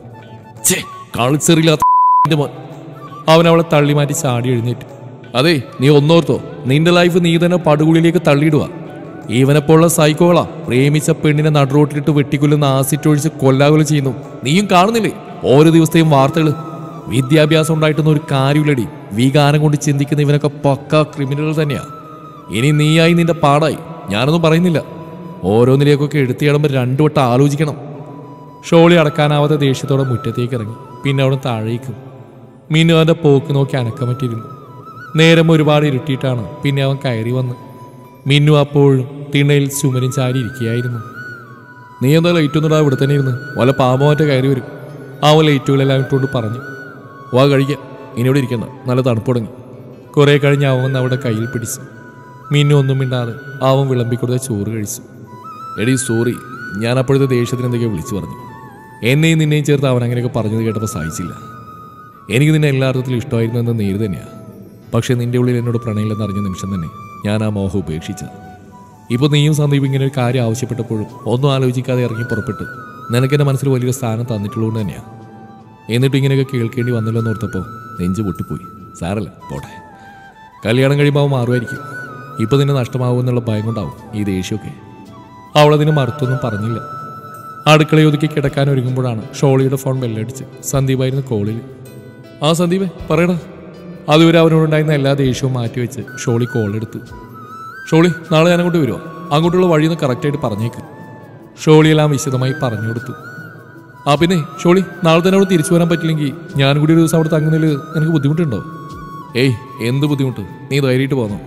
അവൻ അവളെ തള്ളി മാറ്റി ചാടി എഴുന്നേറ്റു. അതെ, നീ ഒന്നോർത്തോ, നിന്റെ ലൈഫ് നീ തന്നെ പടുകുഴിയിലേക്ക് തള്ളിയിടുക. ഈവനെപ്പോലുള്ള സൈക്കോളാ പ്രേമിച്ച പെണ്ണിനെ നടുറോട്ടിലിട്ട് വെട്ടിക്കൊല്ലുന്ന ആസിഡ് ഒഴിച്ച് കൊല്ലാകൊല ചെയ്യുന്നു. നീയും കാണുന്നില്ലേ ഓരോ ദിവസത്തെയും വാർത്തകൾ? വിദ്യാഭ്യാസം ഉണ്ടായിട്ടൊന്നും ഒരു കാര്യമില്ലടി. വികാരം കൊണ്ട് ചിന്തിക്കുന്ന ഇവനൊക്കെ പക്കാ ക്രിമിനൽ തന്നെയാ. ഇനി നീയായി നിന്റെ പാടായി. ഞാനൊന്നും പറയുന്നില്ല. ഓരോന്നിലേക്കൊക്കെ എടുത്തിടുമ്പോൾ രണ്ടു വട്ടം ആലോചിക്കണം. ഷോളി അടക്കാനാവാതെ ദേഷ്യത്തോടെ മുറ്റത്തേക്ക് ഇറങ്ങി. പിന്നെ അവിടെ താഴേക്കും. മിന്നു അവൻ്റെ പോക്ക് നോക്കി അനക്കമറ്റിരുന്നു. നേരം ഒരുപാട് ഇരുട്ടിയിട്ടാണ് പിന്നെ അവൻ കയറി വന്ന്. മിന്നു അപ്പോഴും തിണ്ണയിൽ ചുമരും ചാരി ഇരിക്കുകയായിരുന്നു. നീ എന്താ ലൈറ്റൊന്നുണ്ടാ ഇവിടെ തന്നെ ഇരുന്ന്? വല്ല പാമ്പമാറ്റ കയറി വരും. അവൻ ലൈറ്റുകളെല്ലാം ഇട്ടുകൊണ്ട് പറഞ്ഞു. വാ കഴിക്കാം, ഇനി ഇവിടെ ഇരിക്കണ്ട, നല്ല തണുപ്പ് തുടങ്ങി. കുറേ കഴിഞ്ഞ് അവൻ അവിടെ കയ്യിൽ പിടിച്ചു. മിന്നു ഒന്നും മിണ്ടാതെ അവൻ വിളമ്പിക്കൊടുത്ത ചോറ് കഴിച്ചു. എടീ സോറി, ഞാൻ അപ്പോഴത്തെ ദേഷ്യത്തിന് എന്തൊക്കെയോ വിളിച്ചു പറഞ്ഞു. എന്നെയും നിന്നെയും ചേർത്ത് അവൻ അങ്ങനെയൊക്കെ പറഞ്ഞത് കേട്ടപ്പോൾ സഹിച്ചില്ല. എനിക്ക് നിന്നെ എല്ലാ അർത്ഥത്തിലും ഇഷ്ടമായിരുന്നു എന്ന് നേര് തന്നെയാണ്. പക്ഷേ നിൻ്റെ ഉള്ളിൽ എന്നോട് പ്രണയമില്ലെന്നറിഞ്ഞ നിമിഷം തന്നെ ഞാൻ ആ മോഹം ഉപേക്ഷിച്ചത്. ഇപ്പോൾ നീയും സന്ദീപ് ഇങ്ങനെ ഒരു കാര്യം ആവശ്യപ്പെട്ടപ്പോഴും ഒന്നും ആലോചിക്കാതെ ഇറങ്ങി പുറപ്പെട്ട് നിനക്കെൻ്റെ മനസ്സിൽ വലിയൊരു സ്ഥാനം തന്നിട്ടുള്ളതുകൊണ്ട് തന്നെയാണ്. എന്നിട്ട് ഇങ്ങനെയൊക്കെ കേൾക്കേണ്ടി വന്നല്ലോ എന്ന് ഓർത്തപ്പോൾ നെഞ്ച് പൊട്ടിപ്പോയി. സാരല്ല, പോട്ടെ. കല്യാണം കഴിയുമ്പോൾ അവൻ മാറുമായിരിക്കും. ഇപ്പോൾ നിന്നെ നഷ്ടമാവുമെന്നുള്ള ഭയം കൊണ്ടാവും ഈ ദേഷ്യമൊക്കെ. അവളതിന് മറുത്തൊന്നും പറഞ്ഞില്ല. അടുക്കളയൊതുക്കി കിടക്കാൻ ഒരുങ്ങുമ്പോഴാണ് ഷോളിയുടെ ഫോൺ ബെല്ലടിച്ച്. സന്ദീപായിരുന്നു കോളിൽ. ആ സന്ദീപേ, പറയടാ. അതുവരെ അവനോടുണ്ടായിരുന്ന എല്ലാ ദേഷ്യവും മാറ്റിവെച്ച് ഷോളി കോളെടുത്തു. ഷോളി, നാളെ ഞാൻ അങ്ങോട്ട് വരുമോ? അങ്ങോട്ടുള്ള വഴിയൊന്ന് കറക്റ്റായിട്ട് പറഞ്ഞേക്ക്. ഷോളിയെല്ലാം വിശദമായി പറഞ്ഞു കൊടുത്തു. ആ പിന്നെ ഷോളി, നാളെ തന്നെ അവിടെ തിരിച്ചു വരാൻ പറ്റില്ലെങ്കിൽ ഞാൻ കൂടി ഒരു ദിവസം അവിടെ തങ്ങുന്നതിൽ നിനക്ക് ബുദ്ധിമുട്ടുണ്ടോ? ഏയ്, എന്ത് ബുദ്ധിമുട്ട്? നീ ധൈര്യമായിട്ട് പോന്നോ?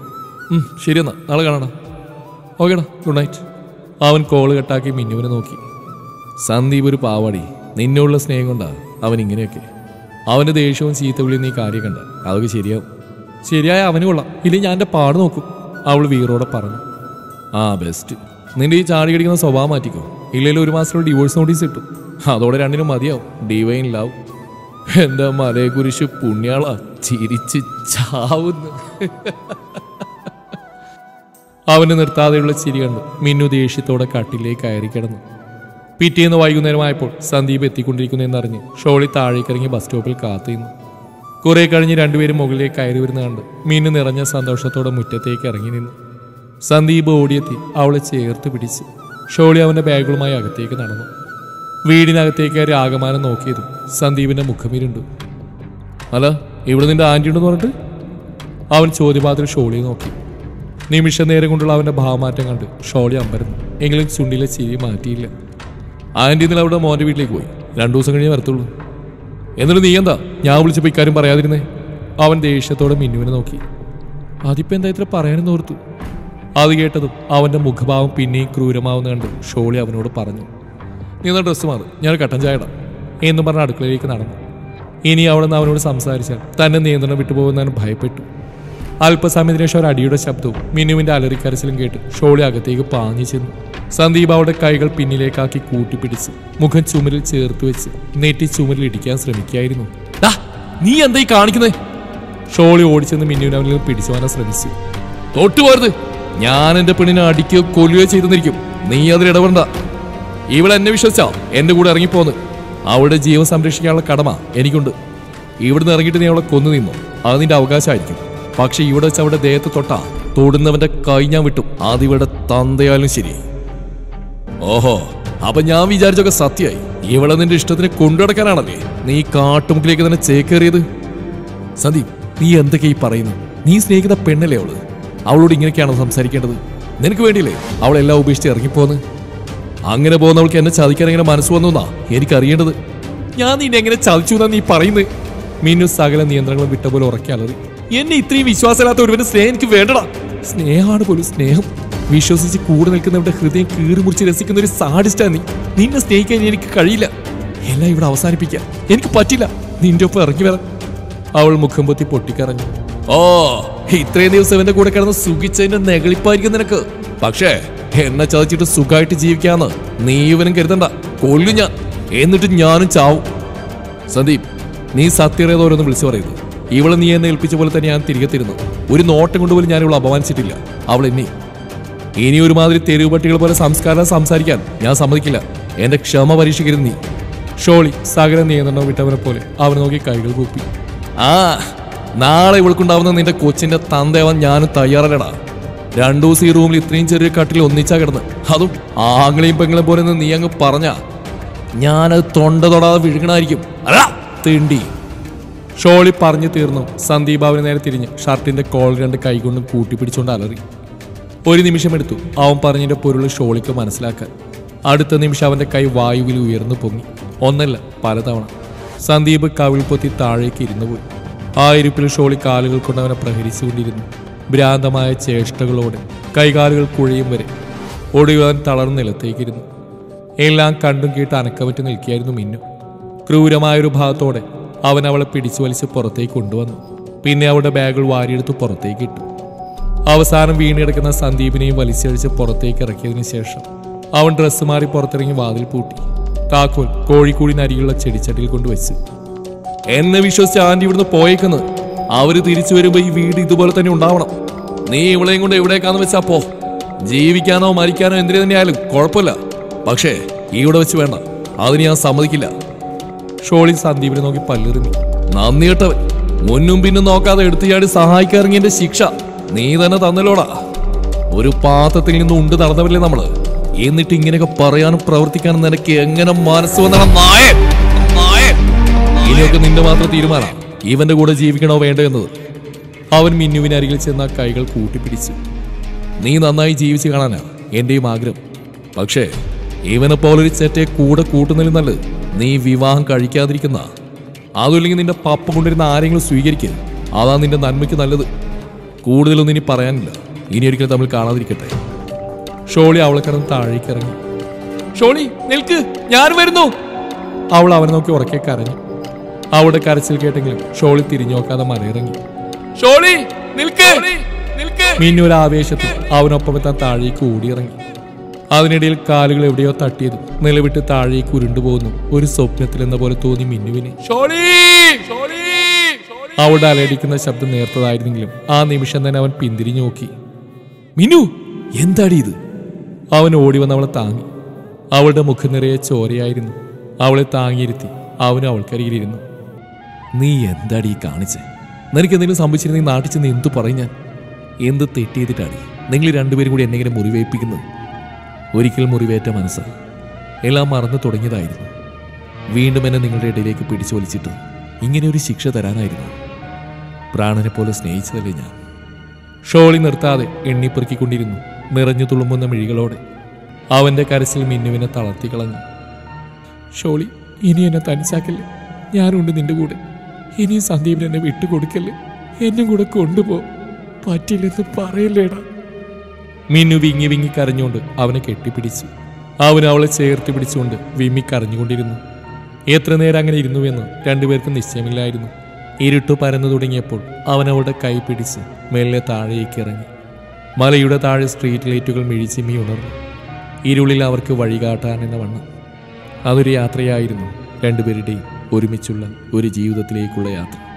ശരി, എന്നാ നാളെ കാണണം. ഓക്കേടാ, ഗുഡ് നൈറ്റ്. അവൻ കോള് കട്ടാക്കി മിന്നുവിനെ നോക്കി. സന്ദീപ് ഒരു പാവാടി. നിന്നുള്ള സ്നേഹം കൊണ്ടാണ് അവൻ ഇങ്ങനെയൊക്കെ. അവൻ്റെ ദേഷ്യവും ചീത്തവിളിയും നീ കാര്യം കണ്ട അതൊക്കെ ശരിയാവും. ശരിയായ അവന് കൊള്ളാം, ഇല്ലെങ്കിൽ ഞാൻ എൻ്റെ പാട് നോക്കും, അവൾ വീറോടെ പറഞ്ഞു. ആ ബെസ്റ്റ്. നിന്റെ ഈ ചാടി കടിക്കുന്ന സ്വഭാവം മാറ്റിക്കോ. ഇല്ലെങ്കിൽ ഒരു മാസത്തിലുള്ള ഡിവോഴ്സ് നോട്ടീസ് കിട്ടും. അതോടെ രണ്ടിനും മതിയാവും. Divine love. എൻ്റെ മലയെ കുരിശ് പുണ്യാളാ, ചിരിച്ച് ചാവുന്നു. അവന് നിർത്താതെയുള്ള ചിരി കണ്ട് മിന്നു ദേഷ്യത്തോടെ കട്ടിലേക്ക് കയറി കിടന്നു. പിറ്റേന്ന് വൈകുന്നേരമായപ്പോൾ സന്ദീപ് എത്തിക്കൊണ്ടിരിക്കുന്നതെന്നറിഞ്ഞ് ഷോളി താഴേക്കിറങ്ങി ബസ് സ്റ്റോപ്പിൽ കാത്തിരുന്നു. കുറെ കഴിഞ്ഞ് രണ്ടുപേരും മുകളിലേക്ക് കയറി വരുന്ന കണ്ട് മിന്നു നിറഞ്ഞ സന്തോഷത്തോടെ മുറ്റത്തേക്ക് ഇറങ്ങി നിന്നു. സന്ദീപ് ഓടിയെത്തി അവളെ ചേർത്ത് പിടിച്ച്. ഷോളി അവൻ്റെ ബാഗുകളുമായി അകത്തേക്ക് നടന്നു. വീടിനകത്തേക്ക് കയറി ആകമാനം നോക്കിയതും സന്ദീപിൻ്റെ മുഖമിരുണ്ടു. അല്ല, ഇവിടെ നിന്റെ ആൻറ്റി ഉണ്ടെന്ന് പറഞ്ഞിട്ട്? അവൻ ചോദ്യപാത്രം ഷോളിയെ നോക്കി. നിമിഷ നേരം കൊണ്ടുള്ള അവൻ്റെ ഭാവമാറ്റം കണ്ട് ഷോളി അമ്പരന്നു. എങ്കിലും ചുണ്ടിലെ ചിരി മാറ്റിയില്ല. ആൻറ്റി ഇന്നലെ അവിടെ മോൻ്റെ വീട്ടിലേക്ക് പോയി. 2 ദിവസം കഴിഞ്ഞേ വരത്തുള്ളൂ. എന്നിട്ട് നീ എന്താ ഞാൻ വിളിച്ചപ്പോൾ ഇക്കാര്യം പറയാതിരുന്നേ? അവൻ ദേഷ്യത്തോടെ മിന്നുവിനെ നോക്കി. അതിപ്പോൾ എന്താ ഇത്ര പറയാനെന്ന് ഓർത്തു. അത് കേട്ടതും അവൻ്റെ മുഖഭാവം പിന്നെയും ക്രൂരമാവുന്ന കണ്ട് ഷോളി അവനോട് പറഞ്ഞു. നീ എന്നാ ഡ്രസ്സ് മാറ്, ഞാൻ കട്ടൻ ചായ ഇടാം എന്ന് പറഞ്ഞ് അടുക്കളയിലേക്ക് നടന്നു. ഇനി അവിടെ നിന്ന് അവനോട് സംസാരിച്ചാൽ തന്നെ നിയന്ത്രണം വിട്ടുപോകുന്നവൻ ഭയപ്പെട്ടു. അല്പസമയത്തിന് ശേഷം ഒരു അടിയുടെ ശബ്ദവും മിന്നുവിൻ്റെ അലറിക്കരച്ചിലും കേട്ട് ഷോളി അകത്തേക്ക് പാഞ്ഞു ചെന്നു. സന്ദീപ് അവളുടെ കൈകൾ പിന്നിലേക്കാക്കി കൂട്ടിപ്പിടിച്ച് മുഖം ചുമരിൽ ചേർത്ത് വെച്ച് നെറ്റി ചുമരിൽ ഇടിക്കാൻ ശ്രമിക്കുകയായിരുന്നു. നീ എന്തായി കാണിക്കുന്നേ? ഷോളി ഓടിച്ചെന്ന് മിന്നുവിനെ അവനിൽ നിന്ന് പിടിച്ചു വാങ്ങാൻ ശ്രമിച്ചു. തൊട്ടുപോരുത്, ഞാൻ എൻ്റെ പെണ്ണിനെ അടിക്കുകയോ കൊല്ലുകയോ ചെയ്തെന്നിരിക്കും. നീ അതിൽ ഇടപെടണ്ട. ഇവിടെ എന്നെ വിശ്വസിച്ചാ എൻ്റെ കൂടെ ഇറങ്ങിപ്പോന്ന്. അവളുടെ ജീവൻ സംരക്ഷിക്കാനുള്ള കടമ എനിക്കുണ്ട്. ഇവിടുന്ന് ഇറങ്ങിയിട്ട് നീ അവളെ കൊന്നു നിന്നോ, അത് നിന്റെ അവകാശമായിരിക്കും. പക്ഷെ ഇവിടെ വെച്ച് അവളുടെ ദേഹത്ത് തൊട്ടാ തൊടുന്നവന്റെ കൈ ഞാൻ വിട്ടും, അതിവിടെ തന്തയാലും ശരി. ഓഹോ, അപ്പൊ ഞാൻ വിചാരിച്ചൊക്കെ സത്യമായി. ഇവിടെ നിന്റെ ഇഷ്ടത്തിന് കൊണ്ടുനടക്കാനാണല്ലേ നീ കാട്ടുമുക്കിലേക്ക് തന്നെ ചേക്കേറിയത്? സന്ദീപ്, നീ എന്തൊക്കെ ഈ പറയുന്നു? നീ സ്നേഹിക്കുന്ന പെണ്ണല്ലേ അവള്? അവളോട് ഇങ്ങനെയൊക്കെയാണോ സംസാരിക്കേണ്ടത്? നിനക്ക് വേണ്ടിയില്ലേ അവളെല്ലാം ഉപേക്ഷിച്ച് ഇറങ്ങിപ്പോന്ന്? അങ്ങനെ പോകുന്നവൾക്ക് എന്നെ ചതിക്കാൻ എങ്ങനെ മനസ്സ് വന്നുന്നാ എനിക്കറിയേണ്ടത്. ഞാൻ നിന്നെ എങ്ങനെ ചതിച്ചു എന്നാ നീ പറയുന്നത്? മീനു സകല നിയന്ത്രണങ്ങളും വിട്ട പോലെ ഉറക്കി അലറി. എന്നെ ഇത്രയും വിശ്വാസമില്ലാത്ത ഒരുവന്റെ സ്നേഹം എനിക്ക് വേണ്ടടാ. സ്നേഹമാണ് പോലും സ്നേഹം. വിശ്വസിച്ച് കൂടെ നിൽക്കുന്നവരുടെ ഹൃദയം കീറി മുറിച്ച് രസിക്കുന്ന ഒരു സാഡിസ്റ്റാ നീ. നിന്നെ സ്നേഹിക്കാൻ എനിക്ക് കഴിയില്ല. എല്ലാം ഇവിടെ അവസാനിപ്പിക്കാം. എനിക്ക് പറ്റില്ല നിന്റെ ഒപ്പം ഇറങ്ങി വരാൻ. അവൾ മുഖം പൊത്തി പൊട്ടിക്കറഞ്ഞു. ഓ, ഇത്രയും ദിവസം എന്റെ കൂടെ കിടന്ന് സുഖിച്ചതിന്റെ നെകളിപ്പായിരിക്കും നിനക്ക്. പക്ഷേ എന്നെ ചതച്ചിട്ട് സുഖമായിട്ട് ജീവിക്കാന്ന് നീ ഇവനും കരുതണ്ട. കൊല്ലും ഞാൻ, എന്നിട്ട് ഞാനും ചാവും. സന്ദീപ്, നീ സത്യറേത് ഓരോന്ന് വിളിച്ചു പറയുന്നത്. ഇവളെ നീ എന്നെ ഏൽപ്പിച്ച പോലെ തന്നെ ഞാൻ തിരികെ തരുന്നു. ഒരു നോട്ടം കൊണ്ടുപോലും ഞാൻ ഇവളെ അപമാനിച്ചിട്ടില്ല. അവൾ ഇനി ഒരുമാതിരി തെരുവ് പട്ടികൾ പോലെ സംസ്കാരം സംസാരിക്കാൻ ഞാൻ സമ്മതിക്കില്ല. എന്റെ ക്ഷമ പരീക്ഷിക്കരുത് നീ. ഷോളി സകല നിയന്ത്രണം വിട്ടവനെ പോലെ അവനെ നോക്കി കൈകൾ കൂപ്പി. ആ, നാളെ ഇവൾക്കുണ്ടാവുന്ന നിന്റെ കൊച്ചിന്റെ തന്തയാവാൻ ഞാനും തയ്യാറല്ലടാ. 2 ദിവസം ഈ റൂമിൽ ഇത്രയും ചെറിയ കട്ടിൽ ഒന്നിച്ചാ കിടന്ന്, അതും ആങ്ങളെയും പെങ്ങളെയും പോലെ നീ അങ്ങ് പറഞ്ഞ ഞാനത് തൊണ്ട തൊടാതെ വിഴുങ്ങണായിരിക്കും. അല്ല തിണ്ടി. ഷോളി പറഞ്ഞു തീർന്നു. സന്ദീപ് അവന് നേരെ തിരിഞ്ഞ് ഷർട്ടിന്റെ കോളർ 2 കൈകൊണ്ടും കൂട്ടിപ്പിടിച്ചുകൊണ്ട് അലറി. ഒരു നിമിഷമെടുത്തു അവൻ പറഞ്ഞതിന്റെ പൊരുൾ ഷോളിക്ക് മനസ്സിലാക്കാൻ. അടുത്ത നിമിഷം അവന്റെ കൈ വായുവിൽ ഉയർന്നു പൊങ്ങി. ഒന്നല്ല, പലതവണ. സന്ദീപ് കവിൾ പൊത്തി താഴേക്ക് ഇരുന്നു പോയി. ആ ഇരിപ്പിൽ ഷോളി കാലുകൾ കൊണ്ട് അവനെ പ്രഹരിച്ചുകൊണ്ടിരുന്നു. ഭ്രാന്തമായ ചേഷ്ടകളോടെ കൈകാലുകൾ കുഴയും വരെ. ഒടുവാൻ തളർന്ന് നിലത്തേക്കിരുന്നു. എല്ലാം കണ്ടും കേട്ട് അനക്കമറ്റ് നിൽക്കുകയായിരുന്നു മിന്നു. ക്രൂരമായൊരു ഭാഗത്തോടെ അവൻ അവളെ പിടിച്ചു വലിച്ച് പുറത്തേക്ക് കൊണ്ടുവന്നു. പിന്നെ അവളുടെ ബാഗുകൾ വാരിയെടുത്ത് പുറത്തേക്ക് ഇട്ടു. അവസാനം വീണിടക്കുന്ന സന്ദീപിനെയും വലിച്ചഴിച്ച് പുറത്തേക്ക് ഇറക്കിയതിനു ശേഷം അവൻ ഡ്രസ്സ് മാറി പുറത്തിറങ്ങി വാതിൽ പൂട്ടി. താക്കോൽ കോഴിക്കൂടിന് അരികിലുള്ള ചെടിച്ചട്ടിയിൽ കൊണ്ടുവച്ചു. എന്നെ വിശ്വസിച്ച് ആന്റി ഇവിടുന്ന് പോയേക്കുന്നത്. അവര് തിരിച്ചു വരുമ്പോ ഈ വീട് ഇതുപോലെ തന്നെ ഉണ്ടാവണം. നീ ഇവളെയും കൊണ്ട് എവിടേക്കാന്ന് വെച്ചാ പോ. ജീവിക്കാനോ മരിക്കാനോ എന്തിനു തന്നെയായാലും കുഴപ്പമില്ല. പക്ഷേ ഇവിടെ വെച്ച് വേണ്ട, അതിന് ഞാൻ സമ്മതിക്കില്ല. ഷോളി സന്ദീപിനെ നോക്കി പല്ലിറങ്ങി. നന്ദി കേട്ടവൻ. മുന്നും പിന്നും നോക്കാതെ എടുത്തുചാടി സഹായിക്കാറിങ്ങിന്റെ ശിക്ഷ നീ തന്നെ തന്നല്ലോടാ. ഒരു പാത്രത്തിൽ നിന്ന് ഉണ്ട് നടന്നവരില്ലേ നമ്മള്. എന്നിട്ട് ഇങ്ങനെയൊക്കെ പറയാനും പ്രവർത്തിക്കാനും നിനക്ക് എങ്ങനെ മനസ്സ് വന്നണം? ഇനിയൊക്കെ നിന്റെ മാത്രം തീരുമാനം, ഇവന്റെ കൂടെ ജീവിക്കണോ വേണ്ടോ എന്നത്. അവൻ മിന്നുവിന് അരികിൽ ചെന്ന കൈകൾ കൂട്ടിപ്പിടിച്ചു. നീ നന്നായി ജീവിച്ചു കാണാനാ എന്റെയും ആഗ്രഹം. പക്ഷേ ഇവനെ പോലൊരു ചെറ്റയെ കൂടെ കൂട്ടുന്നതിലും നല്ലത് നീ വിവാഹം കഴിക്കാതിരിക്കുന്ന. അതുമില്ലെങ്കിൽ നിന്റെ പപ്പ കൊണ്ടിരുന്ന ആരെങ്കിലും സ്വീകരിക്കുക. അതാ നിന്റെ നന്മയ്ക്ക് നല്ലത്. കൂടുതലൊന്നും ഇനി പറയാനില്ല. ഇനി ഒരിക്കലും തമ്മിൽ കാണാതിരിക്കട്ടെ. ഷോളി അവളെ കിടന്ന് താഴേക്ക് ഇറങ്ങി. ഷോളി നിൽക്ക്, ഞാൻ വരുന്നു. അവൾ അവനെ നോക്കി ഉറക്കെ കരഞ്ഞു. അവളുടെ കരച്ചിൽ കേട്ടെങ്കിലും ഷോളി തിരിഞ്ഞു നോക്കാതെ മലയിറങ്ങി. ഷോളി നിൽക്ക്. മിന്നു ഒരു ആവേശത്തിൽ അവനൊപ്പം എത്താൻ താഴേക്ക് ഓടിയിറങ്ങി. അതിനിടയിൽ കാലുകൾ എവിടെയോ തട്ടിയത് നിലവിട്ട് താഴേക്ക് ഉരുണ്ടുപോകുന്നു. ഒരു സ്വപ്നത്തിൽ എന്ന പോലെ തോന്നി മിന്നുവിന്. അവളുടെ അലയടിക്കുന്ന ശബ്ദം നേർത്തതായിരുന്നെങ്കിലും ആ നിമിഷം തന്നെ അവൻ പിന്തിരിഞ്ഞു നോക്കി. മിന്നു, എന്താടി ഇത്? അവൻ ഓടി വന്ന് അവളെ താങ്ങി. അവളുടെ മുഖം നിറയെ ചോരയായിരുന്നു. അവളെ താങ്ങിയിരുത്തി അവനും അവൾക്കരികിലിരുന്നു. നീ എന്താടി കാണിച്ചേ? നിനക്ക് എന്തെങ്കിലും സംഭവിച്ചിരുന്നെങ്കിൽ നാട്ടിൽ ചെന്ന് എന്തു പറയും ഞാൻ? എന്ത് തെറ്റ് ചെയ്തിട്ടാണ് നിങ്ങൾ രണ്ടുപേരും കൂടി എന്നെങ്ങനെ മുറിവേൽപ്പിക്കുന്നത്? ഒരിക്കൽ മുറിവേറ്റ മനസ്സ് എല്ലാം മറന്നു തുടങ്ങിയതായിരുന്നു. വീണ്ടും എന്നെ നിങ്ങളുടെ ഇടയിലേക്ക് പിടിച്ചു വലിച്ചിട്ട് ഇങ്ങനെ ഒരു ശിക്ഷ തരാനായിരുന്നു. പ്രാണനെ പോലെ സ്നേഹിച്ചതല്ലേ ഞാൻ. ഷോളി നിർത്താതെ എണ്ണിപ്പെറുക്കിക്കൊണ്ടിരുന്നു. നിറഞ്ഞു തുളുമ്പുന്ന മിഴികളോടെ അവന്റെ കരച്ചിൽ മിന്നുവിനെ തളർത്തിക്കളഞ്ഞു. ഷോളി, ഇനി എന്നെ തനിച്ചാക്കല്ലേ. ഞാനുണ്ട് നിന്റെ കൂടെ. ഇനി സന്ദീപിന് എന്നെ വിട്ടുകൊടുക്കല്ലേ. എന്നും കൂടെ കൊണ്ടുപോ. പറ്റില്ലെന്ന് പറയല്ലേടാ. മിന്നു വിങ്ങി വിങ്ങി കരഞ്ഞുകൊണ്ട് അവനെ കെട്ടിപ്പിടിച്ചു. അവൻ അവളെ ചേർത്ത് പിടിച്ചുകൊണ്ട് വിമ്മി കരഞ്ഞുകൊണ്ടിരുന്നു. എത്ര നേരം അങ്ങനെ ഇരുന്നുവെന്ന് രണ്ടുപേർക്കും നിശ്ചയമില്ലായിരുന്നു. ഇരുട്ടു പരന്നു തുടങ്ങിയപ്പോൾ അവൻ അവളുടെ കൈ പിടിച്ച് മെല്ലെ താഴേക്ക് ഇറങ്ങി. മലയുടെ താഴെ സ്ട്രീറ്റ് ലൈറ്റുകൾ മിഴിച്ചിമ്മി ഉണർന്നു. ഇരുളിൽ അവർക്ക് വഴികാട്ടാൻ എന്ന വണ്ണം. അതൊരു യാത്രയായിരുന്നു, രണ്ടുപേരുടെയും ഒരുമിച്ചുള്ള ഒരു ജീവിതത്തിലേക്കുള്ള യാത്ര.